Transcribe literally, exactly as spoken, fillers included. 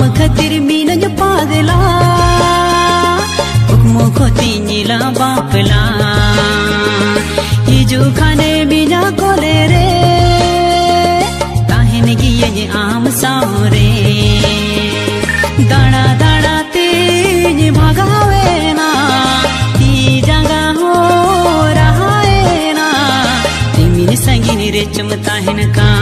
खतिर मीन जो पागला हुक्मो खोती नीला बापला ये जो खाने बिना कोले रे ताहिन की ये आम सामरे दाड़ा दाड़ा तेज भागावे ना ती जंगा हो रहा है ना तिमिन संगिनी रे चमता है न का